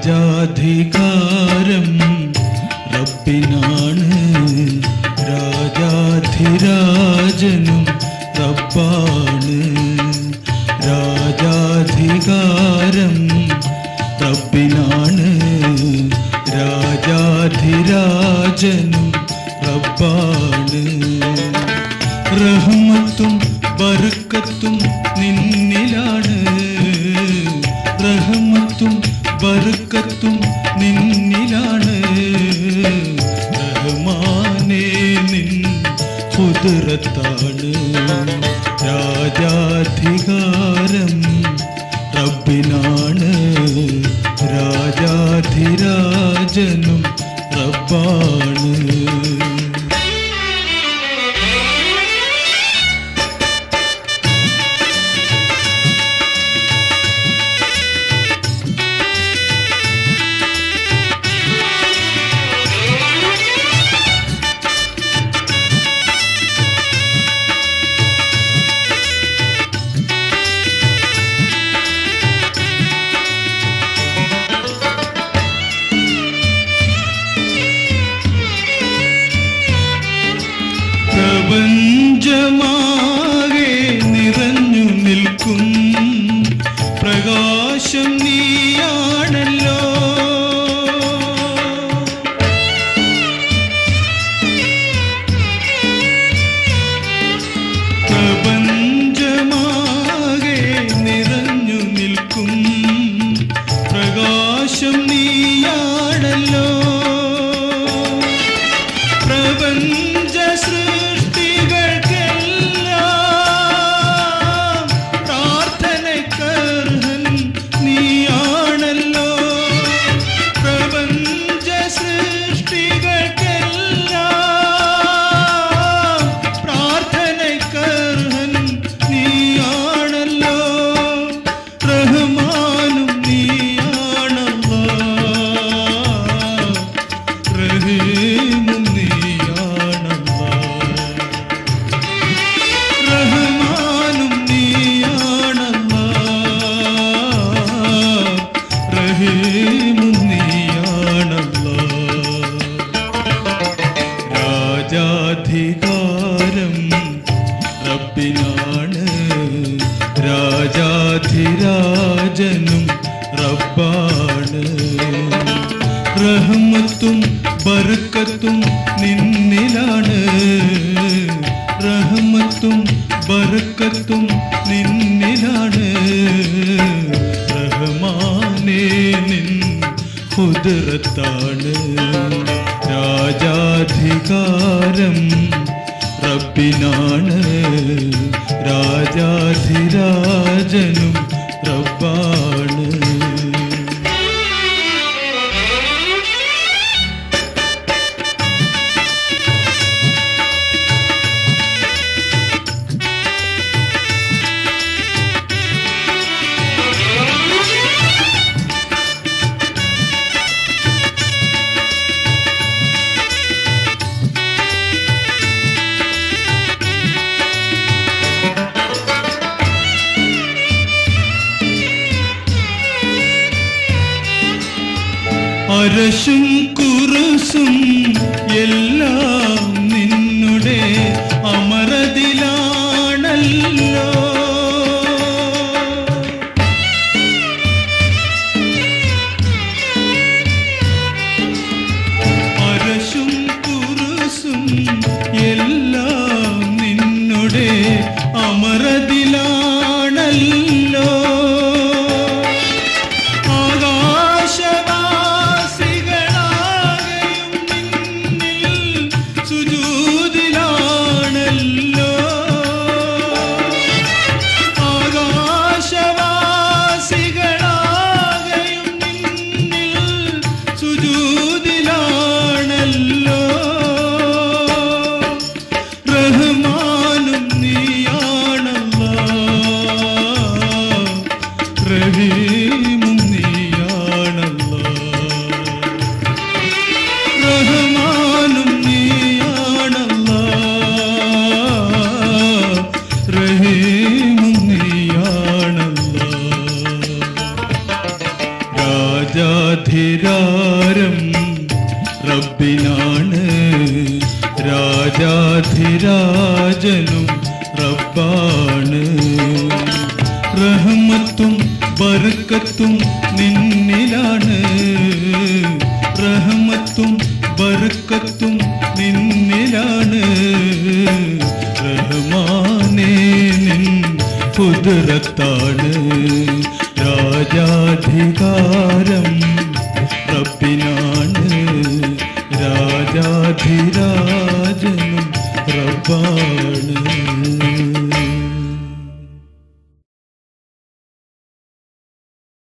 രാജാധികാരം റബ്ബിനാണ്, രാജാധിരാജനും റബ്ബാണ്. രാജാധികാരം റബ്ബിനാണ്, രാജാധിരാജനും റബ്ബാണ്. റഹ്മത്തും ബർക്കത്തും നിന്നിലാണ്, റഹ്മത്തും ബർക്കത്തും നിന്നിലാണ്. റഹ്മാനേ നിൻ ഖുദ്റത്താണ്, രാജാധികാരം റബ്ബിനാണ്, രാജാധിരാജനും റബ്ബാണ്. പ്രപഞ്ചമാകെ നിറഞ്ഞു നിൽക്കും പ്രകാശം നീയാണല്ലോ. പ്രപഞ്ചമാകെ നിറഞ്ഞു നിൽക്കും പ്രകാശം നീയാണല്ലോ. പ്രപഞ്ച രാജാധികാരം റബ്ബിനാണ്, രാജാധിരാജനും റബ്ബാണ്. റഹ്മത്തും ബർക്കത്തും നിന്നിലാണ്, റഹ്മത്തും ബർക്കത്തും നിന്നിലാണ്. റഹ്മാനേ നിൻ ഖുദ്റത്താണ്, രാജാധികാരം റബ്ബിനാണ്, രാജാധിരാജനും റബ്ബാണ്. അരശും കുറുസും എല്ലാം നിന്നുടെ അമരതിലാണല്ലോ. അരശും കുറുസും എല്ലാം നിന്നുടെ അമരതിലാണല്ലോ. സുജൂദിലാണല്ലോ. രാജാധിരാരം റബ്ബിനാണ്, രാജാധിരാജനും റബ്ബാണ്. റഹ്മത്തും ബർക്കത്തും നിന്നിലാണ്, റഹ്മത്തും ബർക്കത്തും നിന്നിലാണ്. റഹ്മാനേ നിൻ ഖുദ്റത്താണ്, രാജാധികാരം റബ്ബിനാണ്, രാജാധിരാജനും റബ്ബാണ്.